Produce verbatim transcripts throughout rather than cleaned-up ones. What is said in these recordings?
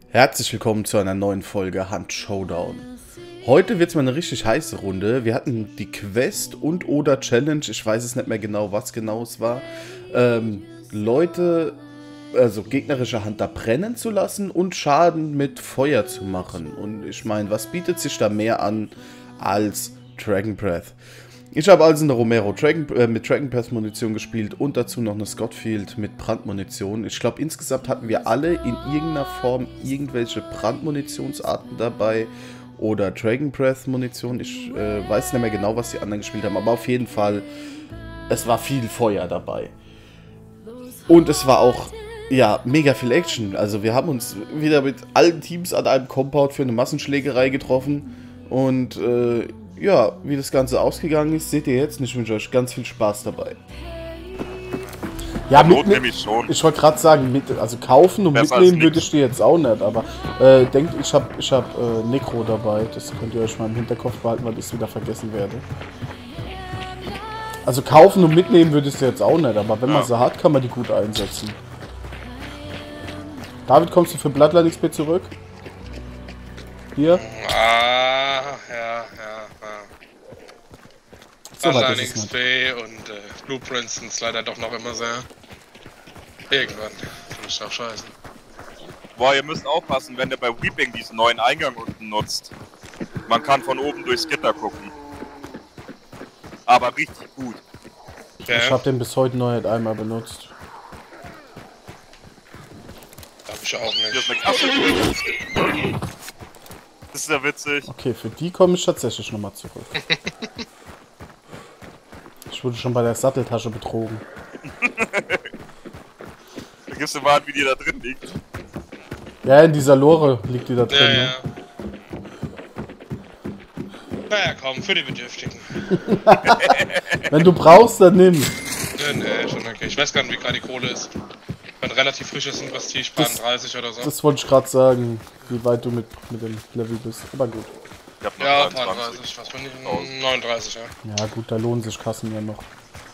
Herzlich willkommen zu einer neuen Folge Hunt Showdown. Heute wird es mal eine richtig heiße Runde. Wir hatten die Quest und oder Challenge, ich weiß es nicht mehr genau, was genau es war, ähm, Leute, also gegnerische Hunter brennen zu lassen und Schaden mit Feuer zu machen. Und ich meine, was bietet sich da mehr an als Dragon Breath? Ich habe also eine Romero Dragon, äh, mit Dragon Breath Munition gespielt und dazu noch eine Scottfield mit Brandmunition. Ich glaube, insgesamt hatten wir alle in irgendeiner Form irgendwelche Brandmunitionsarten dabei oder Dragon Breath Munition. Ich äh, weiß nicht mehr genau, was die anderen gespielt haben, aber auf jeden Fall, es war viel Feuer dabei. Und es war auch, ja, mega viel Action. Also wir haben uns wieder mit allen Teams an einem Compound für eine Massenschlägerei getroffen und äh, ja, wie das Ganze ausgegangen ist, seht ihr jetzt. Ich wünsche euch ganz viel Spaß dabei. Ja, mitnehmen, ich wollte gerade sagen, mit, also kaufen und Besser mitnehmen würde ich dir jetzt auch nicht, aber äh, denkt, ich habe ich hab, äh, Necro dabei, das könnt ihr euch mal im Hinterkopf behalten, weil ich es wieder vergessen werde. Also kaufen und mitnehmen würde ich es jetzt auch nicht, aber wenn ja. man sie hat, kann man die gut einsetzen. David, kommst du für Bloodline X P zurück? Hier? Ah, ja, ja, ja. So Bloodline X P und äh, Blueprints sind es leider doch noch immer sehr. Irgendwann. Finde ich auch scheiße. Boah, ihr müsst aufpassen, wenn ihr bei Weeping diesen neuen Eingang unten nutzt. Man kann von oben durchs Gitter gucken. Aber richtig gut. Ja. Ich habe den bis heute noch nicht einmal benutzt. Hab ich auch nicht. Hier ist eine Kasse. Das ist ja witzig. Okay, für die komme ich tatsächlich nochmal zurück. Ich wurde schon bei der Satteltasche betrogen. Da gibst du mal an, wie die da drin liegt. Ja, in dieser Lore liegt die da drin. Ja, ne? ja. Naja, komm, für die Bedürftigen. Wenn du brauchst, dann nimm. Ja, nee, schon okay. Ich weiß gar nicht, wie gerade die Kohle ist. Wenn relativ frisches Investiv, dreißig oder so. Das wollte ich gerade sagen, wie weit du mit, mit dem Level bist. Aber gut. Ich hab noch ja, dreiundzwanzig. dreiunddreißig, was bin ich? neununddreißig, ja. Ja gut, da lohnen sich Kassen ja noch.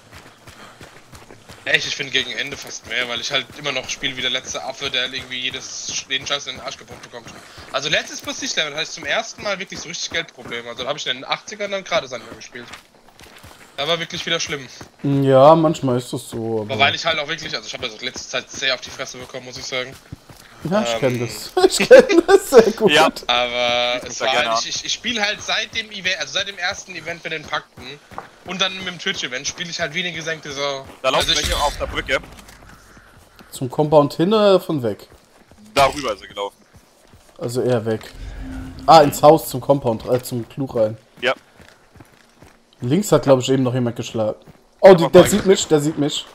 Echt, ich finde gegen Ende fast mehr, weil ich halt immer noch spiele wie der letzte Affe, der irgendwie jedes, jeden Scheiß in den Arsch gepumpt bekommt. Also letztes Prestige-Level hatte ich zum ersten Mal wirklich so richtig Geldprobleme. Also da habe ich in den achtzigern dann gerade Sandler gespielt. Da war wirklich wieder schlimm. Ja, manchmal ist das so. Aber, aber weil ich halt auch wirklich, also ich habe also letzte Zeit sehr auf die Fresse bekommen, muss ich sagen. Ja, ich ähm, kenne das. Ich kenne das sehr gut. Ja. Aber es war halt, ich, ich, ich spiele halt seit dem Event, also seit dem ersten Event mit den Pakten und dann mit dem Twitch-Event spiele ich halt wie eine gesenkte Sau. Da laufen also welche auf der Brücke. Zum Compound hin oder von weg? Darüber ist er gelaufen. Also eher weg. Ah, ins Haus zum Compound, äh, zum Clou rein. Ja. Links hat, glaube ich, eben noch jemand geschlagen. Oh, die, der sieht mich, der sieht mich.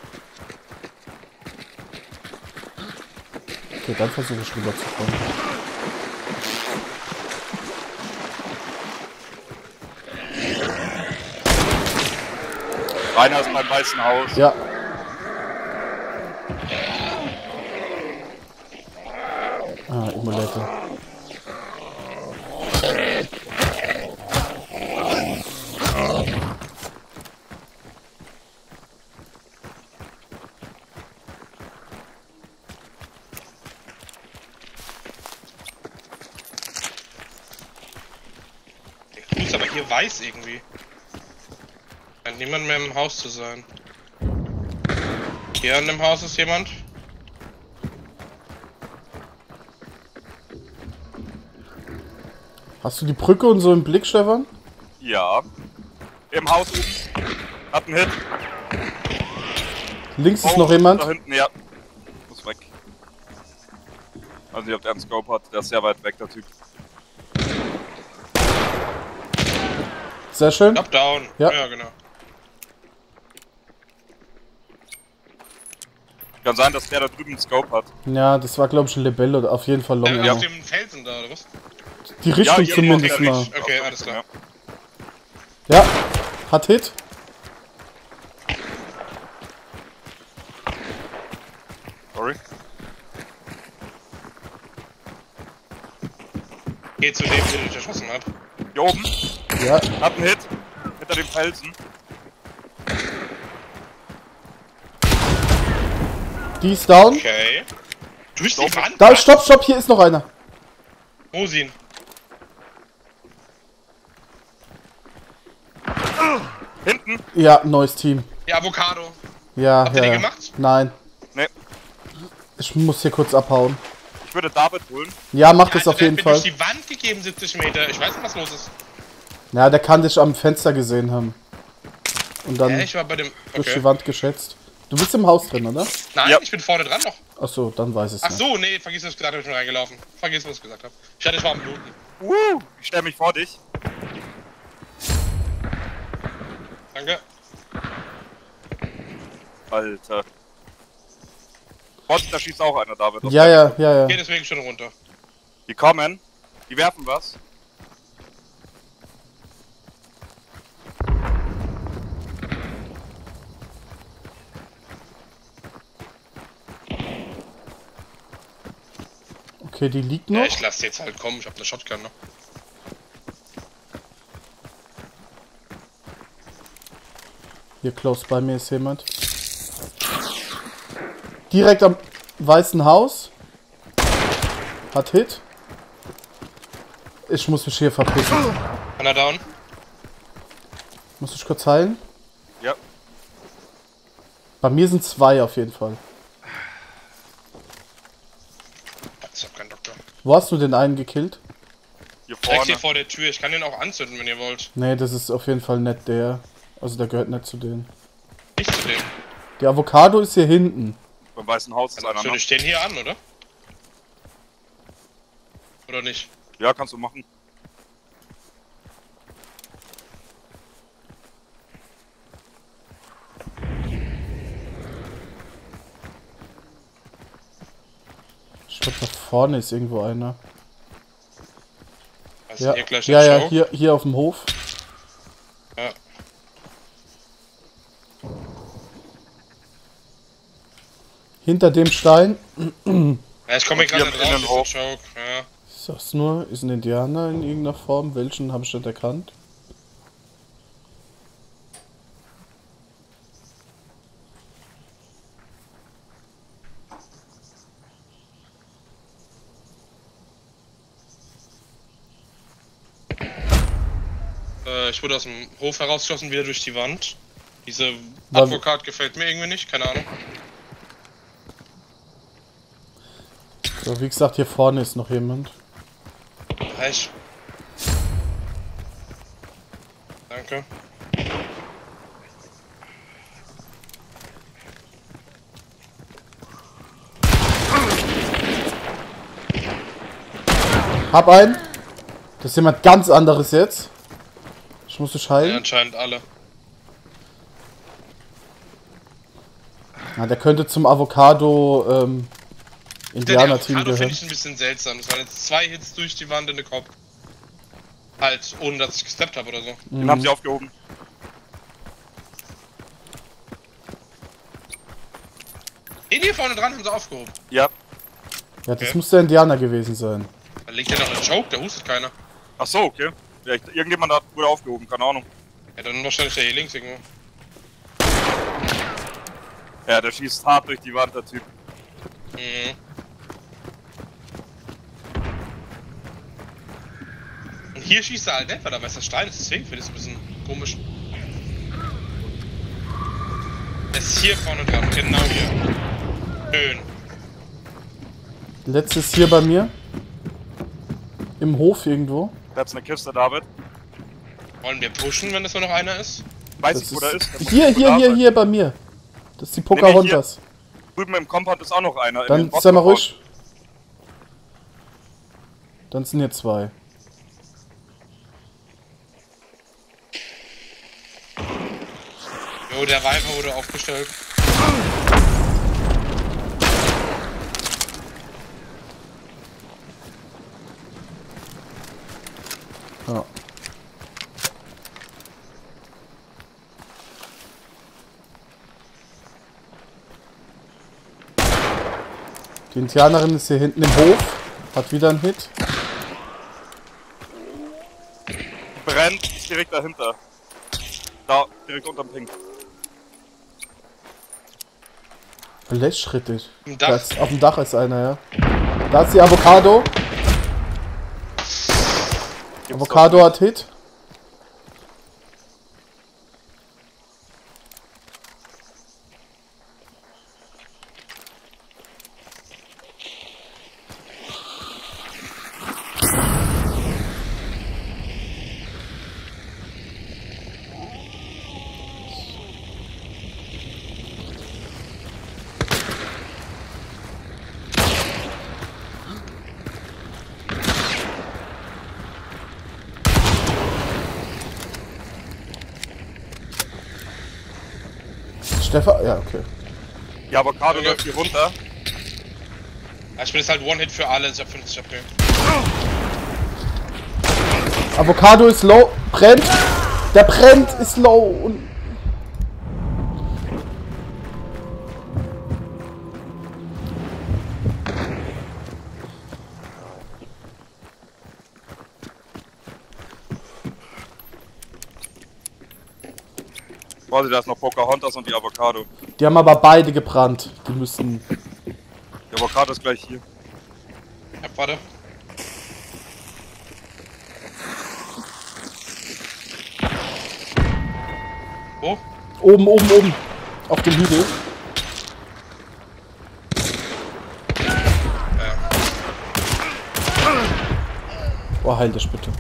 Okay, dann versuche ich rüber zu kommen. Rainer ist beim Weißen Haus. Ja. Ah, Emulette. ist aber hier weiß irgendwie. Scheint niemand mehr im Haus zu sein. Hier an dem Haus ist jemand. Hast du die Brücke und so im Blick, Stefan? Ja. Im Haus oben. Hat einen Hit. Links ist oh, noch jemand. Da hinten, ja. Muss weg. Also nicht, ob der einen Scope hat. Der ist sehr weit weg, der Typ. Sehr schön. Up, down. Ja. Ja, genau. Kann sein, dass der da drüben einen Scope hat. Ja, das war, glaube ich, ein Lebel oder auf jeden Fall Long. Der Ja. auf dem Felsen da, oder was? Die Richtung ja, zumindest mal. Okay, alles klar. Ja, hat Hit. Sorry. Geh zu dem, den ich erschossen hab. Hier oben. Ja. Hat einen Hit. Hinter dem Felsen. Die ist down. Okay. Durch die Wand? Da, stopp, stopp, hier ist noch einer. Rosin. Hinten? Ja, neues Team. Die Avocado. Ja, Habt ja. ihr die ja. gemacht? Nein. Ne. Ich muss hier kurz abhauen. Ich würde David holen. Ja, mach das Alter, auf der jeden hat mir Fall. durch die Wand gegeben, siebzig Meter. Ich weiß nicht, was los ist. Ja, der kann dich am Fenster gesehen haben. Und dann Ja, ich war bei dem... durch Okay. die Wand geschätzt. Du bist im Haus drin, oder? Nein, Ja. ich bin vorne dran noch. Achso, dann weiß ich Ach es so, nee, vergiss, was ich gesagt habe, ich bin reingelaufen. Vergiss, was ich gesagt habe. Ich hatte, ich war am Bluten. Uh, ich stelle mich vor dich. Danke. Alter. Vorsicht, da schießt auch einer, David. Ja, ja, ja, ja. Geh deswegen schon runter. Die kommen. Die werfen was. Okay, die liegt Ja, noch. ich lasse jetzt halt kommen, ich hab eine Shotgun noch. Hier close bei mir ist jemand. Direkt am Weißen Haus. Hat Hit. Ich muss mich hier verpissen. Einer down. Muss ich kurz heilen? Ja. Bei mir sind zwei auf jeden Fall. Ich hab keinen Doktor. Wo hast du den einen gekillt? Hier Direkt vorne. hier vor der Tür, ich kann den auch anzünden, wenn ihr wollt. Nee, das ist auf jeden Fall nicht der. Also der gehört nicht zu denen. Nicht zu dem. Die Avocado ist hier hinten. Beim Weißen Haus ist Dann einer, zünde ne? ich den hier an, oder? Oder nicht? Ja, kannst du machen. Ich glaube, da vorne ist irgendwo einer. Also Ja, hier gleich ja, der ja, Show. hier, hier auf dem Hof. Ja. Hinter dem Stein. Ja, ich komme hier Und gerade hier drauf, innen ist hoch. ein Choke. Ja. Ich sag's nur, ist ein Indianer in irgendeiner Form. Welchen habe ich nicht erkannt? Äh, ich wurde aus dem Hof herausgeschossen, wieder durch die Wand. Diese War- Advokat gefällt mir irgendwie nicht, keine Ahnung. So, wie gesagt, hier vorne ist noch jemand. Reich. Danke. Hab einen. Das ist jemand ganz anderes jetzt. Ich muss dich Ja, heilen. anscheinend alle. Ja, der könnte zum Avocado ähm, Der Indianer-Team Avocado finde gehören. ich ein bisschen seltsam. Das waren jetzt zwei Hits durch die Wand in den Kopf. Halt, ohne dass ich gesteppt habe oder so. Den haben sie aufgehoben. Den hier vorne dran haben sie aufgehoben. Ja. Ja, das Okay. muss der Indianer gewesen sein. Da liegt ja noch ein Choke, da hustet keiner. Ach so, okay. Ja, ich, irgendjemand hat wurde aufgehoben, keine Ahnung. Ja, dann wahrscheinlich der hier links irgendwo. Ja, der schießt hart durch die Wand, der Typ. Mhm. Und hier schießt er halt nicht, weil da weiß der Stein ist, deswegen finde ich es ein bisschen komisch. Er ist hier vorne dran, genau hier. Schön. Letztes hier bei mir. Im Hof irgendwo. Da hat's eine Kiste, David. Wollen wir pushen, wenn das nur noch einer ist? Weiß Das ich, wo der ist. Der muss hier, irgendwo hier, da hier, sein. hier bei mir. Das ist die Nee, nee, Pocahontas. Drüben im Compound ist auch noch einer. in Dann den sei mal Box ruhig. Dann sind hier zwei. Jo, der Viper wurde aufgestellt. Ja. Die Indianerin ist hier hinten im Hof. Hat wieder einen Hit. Brennt direkt dahinter. Da, direkt unterm Pink. Blechschrittig. Im Da Dach. ist, auf dem Dach ist einer, ja. Da ist die Avocado. Avocado hat Hit. Stefan, ja, okay. Die Avocado läuft hier runter. Ja, ich bin jetzt halt One-Hit für alle, ich hab fünfzig H P. Avocado ist low, brennt. Der brennt, ist low. Und Warte, da ist noch Pocahontas und die Avocado. die haben aber beide gebrannt. Die müssen. Die Avocado ist gleich hier. Ja, warte. Wo? Oben, oben, oben. Auf dem Hügel. Ja. Oh, heil dich bitte.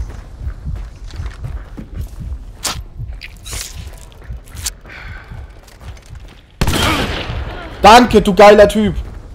Danke, du geiler Typ.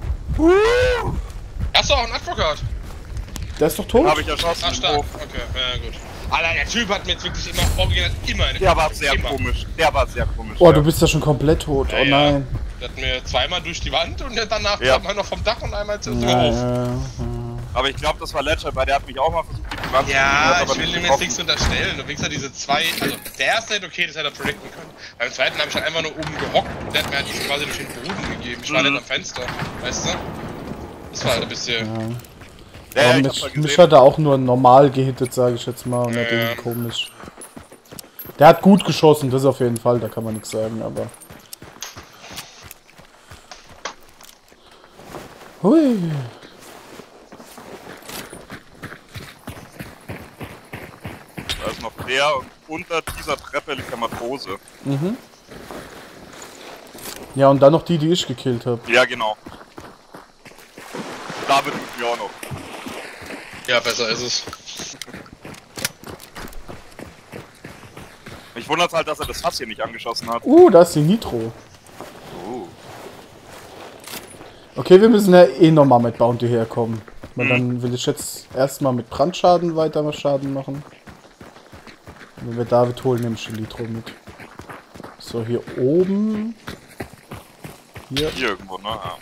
Hast du auch einen Advokat? Der ist doch tot. Habe ich erschossen. Ah, im stark. Hof. Okay, ja gut. Alter, der Typ hat mir jetzt wirklich immer original immer eine Der war sehr immer. komisch. Der war sehr komisch. Oh, ja. du bist ja schon komplett tot. Ja, Oh ja. nein. Der hat mir zweimal durch die Wand und danach Ja. kam er noch vom Dach und einmal zu Ja, Hof. ja, ja. Aber ich glaube, das war Ledger, weil der hat mich auch mal versucht, die Wand zu Ja, aber ich will nicht ihm jetzt getroffen. nichts unterstellen. Du winkst ja diese zwei. Also, der erste hätte okay, das hätte er predikten können. Beim zweiten habe ich halt einfach nur oben gehockt und der hat mir halt quasi durch den Boden gegeben. Ich war Mhm. nicht am Fenster, weißt du? Das war halt ein bisschen. Ja, ja, Aber ich hab's mich, mal gesehen. mich hat er auch nur normal gehittet, sage ich jetzt mal. Und nicht Ja. irgendwie komisch. Der hat gut geschossen, das auf jeden Fall. Da kann man nichts sagen, aber. Hui. Da ist noch der und unter dieser Treppe liegt der Matrose. Mhm. Ja, und dann noch die, die ich gekillt habe. Ja, genau. David tut mir auch noch. Ja, besser ist es. Mich wundert halt, dass er das Fass hier nicht angeschossen hat. Uh, da ist die Nitro. Oh. Okay, wir müssen ja eh nochmal mit Bounty herkommen. Weil Mhm. dann will ich jetzt erstmal mit Brandschaden weiter mal Schaden machen. Und wenn wir David holen, nehme ich die Nitro mit. So, hier oben. Hier. Hier irgendwo, ne? Ja.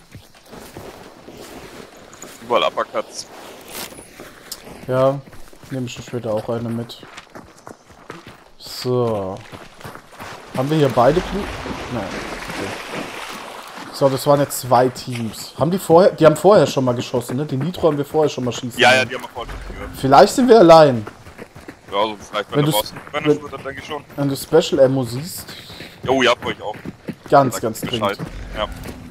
Überall Uppercuts. Ja, nehme ich später auch eine mit. So. Haben wir hier beide Blut? Nein. Okay. So, das waren jetzt zwei Teams. Haben die vorher, die haben vorher schon mal geschossen, ne? Die Nitro haben wir vorher schon mal schießen. Ja, ja, können. die haben wir vorhin gehört. Vielleicht sind wir allein. Ja, also vielleicht Wenn wenn, du's- du raus. Wenn wenn- du dann denke ich schon. Wenn du Special Ammo siehst, Jo, ja, brauche ich auch. ganz, Sag ganz Bescheid. dringend. Ja.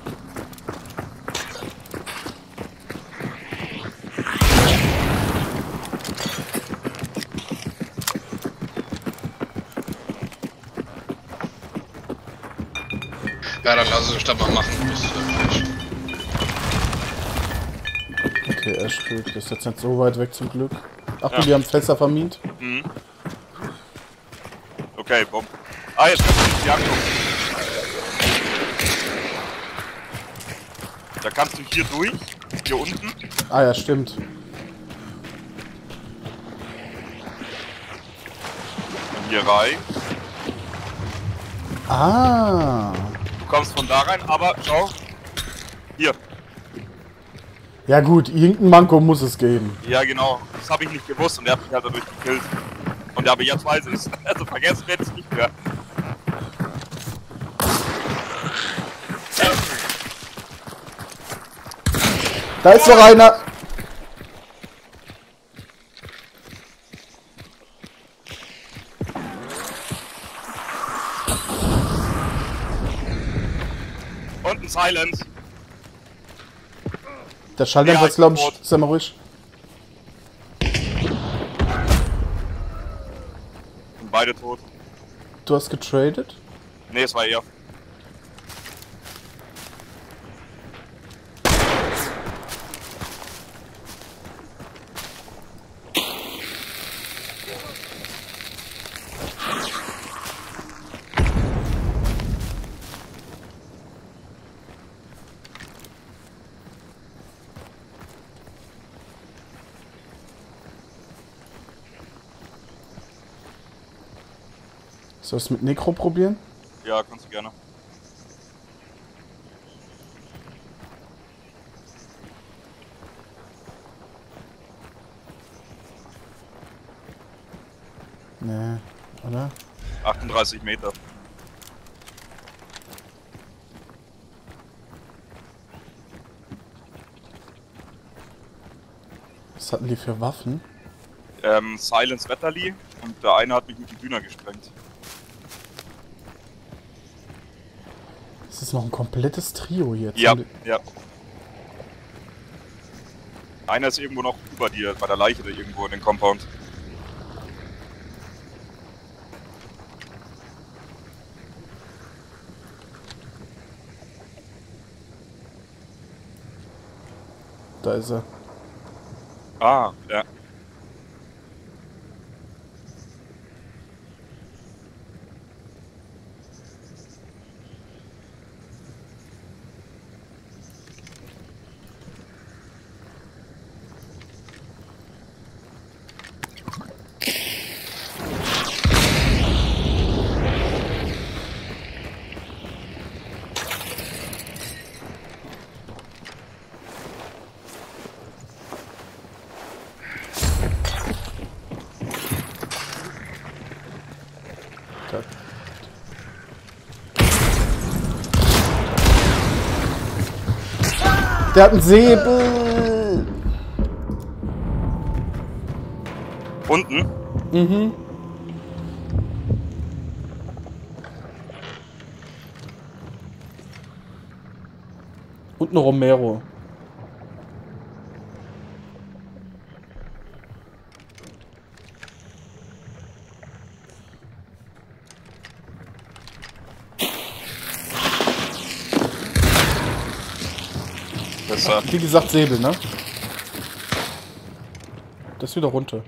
Ja, dann lass es doch mal machen. Bis, äh, Okay, er spielt. Das ist jetzt nicht so weit weg zum Glück. Ach du, Ja. die haben Fässer vermint. Mhm. Okay, bumm. Ah, jetzt kannst du dich die angucken. Da kannst du hier durch, hier unten. Ah ja, stimmt. Und hier rein. Ah. Du kommst von da rein, aber schau. Hier. Ja gut, irgendein Manko muss es geben. Ja, genau. Das habe ich nicht gewusst und der hat mich halt dadurch gekillt. Und ja, aber jetzt weiß ich es. Also vergessen werde ich es nicht mehr. Da ist noch einer. Und ein Silence. Der Schalldämpfer Ja, ist, glaube tot. ich, sei mal ruhig. beide tot. Du hast getradet? Ne, es war er. Soll ich es mit Necro probieren? Ja, kannst du gerne. Nee, oder? achtunddreißig Meter. Was hatten die für Waffen? Ähm, Silence Wetterly und der eine hat mich mit dem Düner gesprengt. Das ist noch ein komplettes Trio jetzt. Ja, ja. Einer ist irgendwo noch über dir, bei der Leiche oder irgendwo in den Compound. Da ist er. Ah, ja. Da. Der hat einen Säbel! Unten? Mhm. Und eine Romero. Besser. Wie gesagt, Säbel, ne? Das ist wieder runter.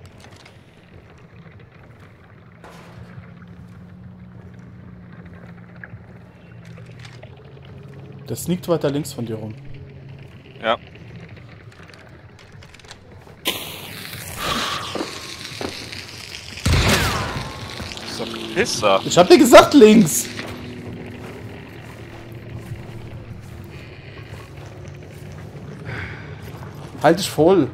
Der sneakt weiter links von dir rum. Ja. So ein Pisser. Ich hab dir gesagt, links! Halt dich voll!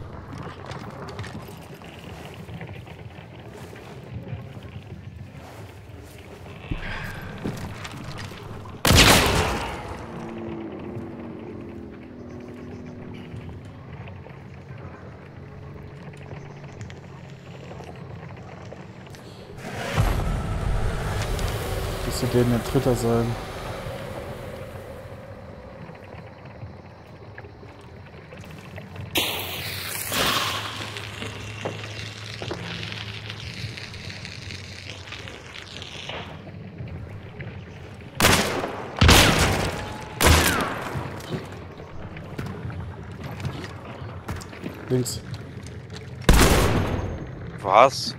Müsste denen ein Dritter sein. Links. Was?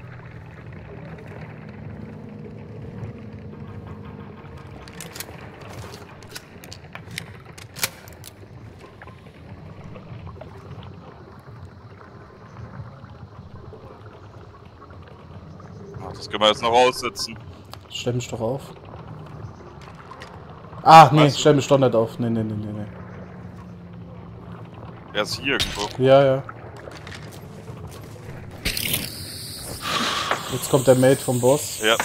Das können wir jetzt noch aussitzen. Stell mich doch auf. Ah, nee, Weißt du? stell mich doch nicht auf. Nee, nee, nee, nee, nee. Er ist hier irgendwo. Ja, ja. Jetzt kommt der Mate vom Boss. Ja.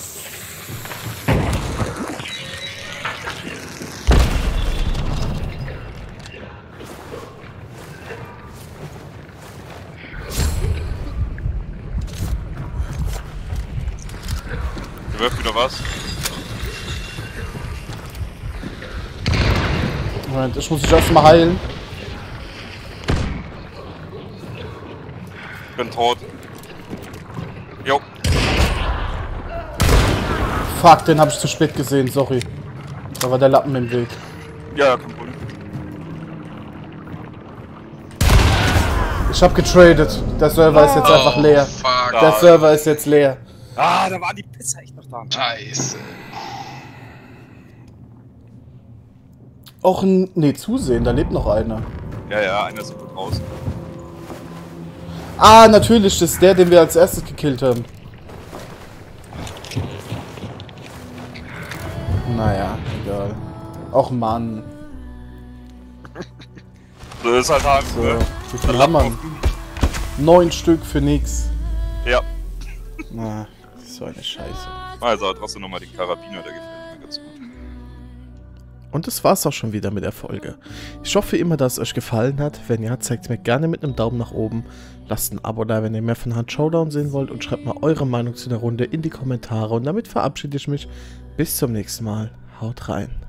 Der wirft wieder was. Moment, ich muss mich erstmal heilen. Ich bin tot. Jo. fuck, den habe ich zu spät gesehen, sorry. Da war der Lappen im Weg. Ja, kein Problem. Ich hab getradet. Der Server ist jetzt einfach leer. Fuck. Der Server ist jetzt leer. Ah, da waren die Pisser echt noch da. Scheiße. Och, nee, zusehen, da lebt noch einer. Ja, ja, einer ist gut raus. Ah, natürlich, das ist der, den wir als erstes gekillt haben. Naja, egal. Och, Mann. So ist halt hart, So, ne? wie viel haben wir? Neun Stück für nix. Ja. Na, so eine Scheiße. Also, trotzdem nochmal die Karabiner, der gefällt mir ganz gut. Und das war's auch schon wieder mit der Folge. Ich hoffe immer, dass es euch gefallen hat. Wenn ja, zeigt mir gerne mit einem Daumen nach oben. Lasst ein Abo da, wenn ihr mehr von Hunt Showdown sehen wollt. Und schreibt mal eure Meinung zu der Runde in die Kommentare. Und damit verabschiede ich mich. Bis zum nächsten Mal. Haut rein.